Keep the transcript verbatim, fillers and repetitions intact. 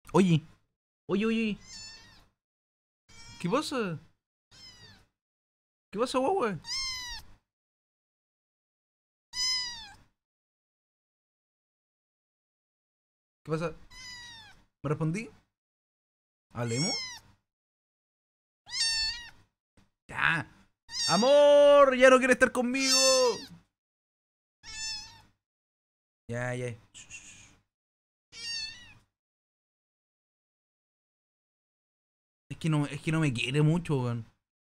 Oye, oye, oye. ¿Qué pasa? ¿Qué pasa, guagua? ¿Qué pasa? ¿Me respondí? ¿Hablemos? Ya. ¡Amor! ¡Ya no quiere estar conmigo! Ya, ya. Es que no, es que no me quiere mucho, weón.